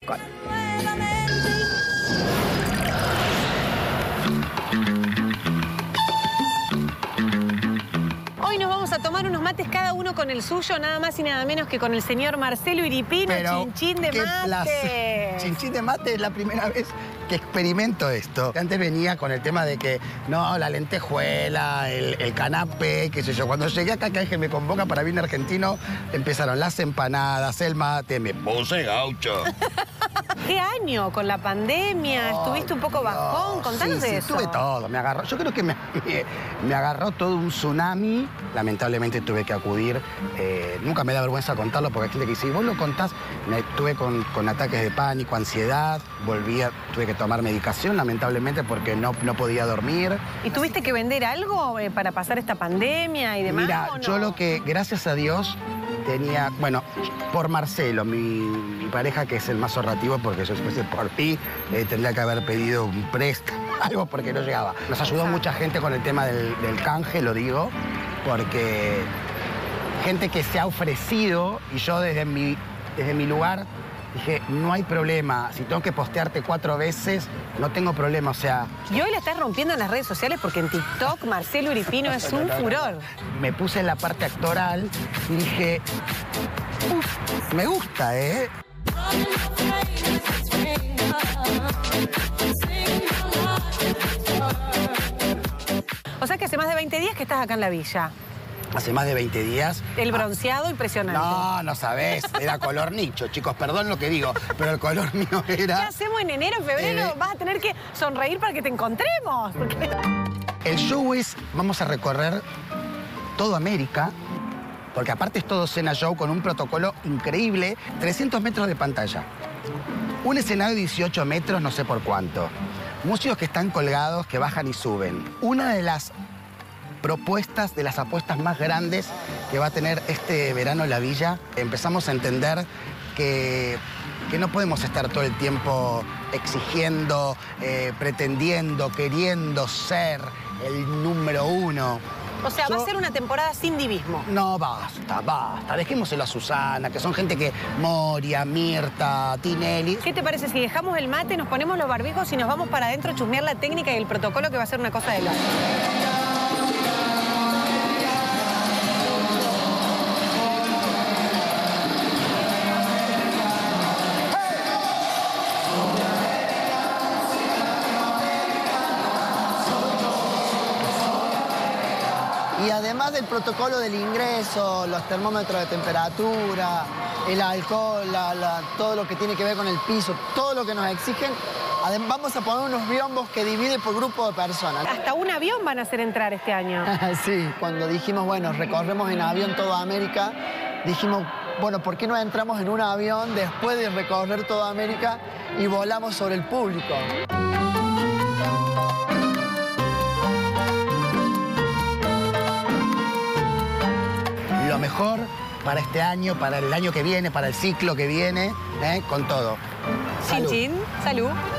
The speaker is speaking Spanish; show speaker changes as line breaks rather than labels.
Hoy nos vamos a tomar unos mates cada uno con el suyo, nada más y nada menos que con el señor Marcelo Iripino, chinchín de mate.
Chinchín de mate es la primera vez que experimento esto. Antes venía con el tema de que, no, la lentejuela, el canapé, qué sé yo. Cuando llegué acá, que alguien me convoca para vino argentino, empezaron las empanadas, el mate, me puse gaucho.
¿Qué año? Con la pandemia, ¿estuviste un poco bajón? Contanos de eso.
Tuve todo, me agarró. Yo creo que me agarró todo un tsunami. Lamentablemente tuve que acudir. Nunca me da vergüenza contarlo porque hay gente que dice, vos lo contás. Estuve con ataques de pánico, ansiedad, tuve que tomar medicación, lamentablemente, porque no podía dormir.
¿Y tuviste que vender algo para pasar esta pandemia y demás?
Mira, yo lo que, gracias a Dios, tenía, bueno, por Marcelo, mi pareja, que es el más ahorrativo, porque yo después por mí tendría que haber pedido un préstamo, algo, porque no llegaba. Nos ayudó mucha gente con el tema del canje, lo digo, porque gente que se ha ofrecido, y yo desde mi lugar dije, no hay problema, si tengo que postearte 4 veces, no tengo problema, o sea...
Y hoy la estás rompiendo en las redes sociales porque en TikTok Marcelo Iripino es un furor.
Me puse en la parte actoral y dije, uff, me gusta, ¿eh?
O sea que hace más de 20 días que estás acá en la villa.
Hace más de 20 días.
El bronceado impresionante.
No sabés, era color nicho, chicos, perdón lo que digo, pero el color mío era...
¿Qué hacemos en enero, en febrero? Vas a tener que sonreír para que te encontremos. Porque...
El show es, vamos a recorrer toda América, porque aparte es todo cena show con un protocolo increíble, 300 metros de pantalla. Un escenario de 18 metros, no sé por cuánto. Músicos que están colgados, que bajan y suben. Una de las propuestas, de las apuestas más grandes que va a tener este verano la villa. Empezamos a entender que no podemos estar todo el tiempo exigiendo, pretendiendo, queriendo ser el número uno.
O sea, va a ser una temporada sin divismo.
No, basta. Dejémoselo a Susana, que son gente que... Moria, Mirta, Tinelli...
¿Qué te parece si dejamos el mate, nos ponemos los barbijos y nos vamos para adentro a chusmear la técnica y el protocolo, que va a ser una cosa de loco?
Y además del protocolo del ingreso, los termómetros de temperatura, el alcohol, todo lo que tiene que ver con el piso, todo lo que nos exigen, vamos a poner unos biombos que dividen por grupo de personas.
Hasta un avión van a hacer entrar este año.
Sí, cuando dijimos, bueno, recorremos en avión toda América, dijimos, bueno, ¿por qué no entramos en un avión después de recorrer toda América y volamos sobre el público?
Lo mejor para este año, para el año que viene, para el ciclo que viene, con todo.
Chin, chin, salud.